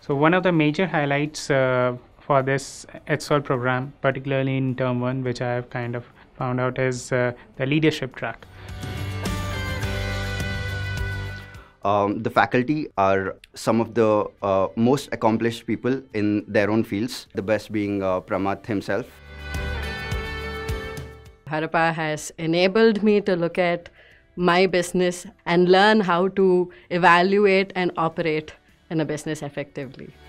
So one of the major highlights for this ETSOL program, particularly in term 1, which I have kind of found out, is the leadership track. The faculty are some of the most accomplished people in their own fields, the best being Pramath himself. Harappa has enabled me to look at my business and learn how to evaluate and operate in a business effectively.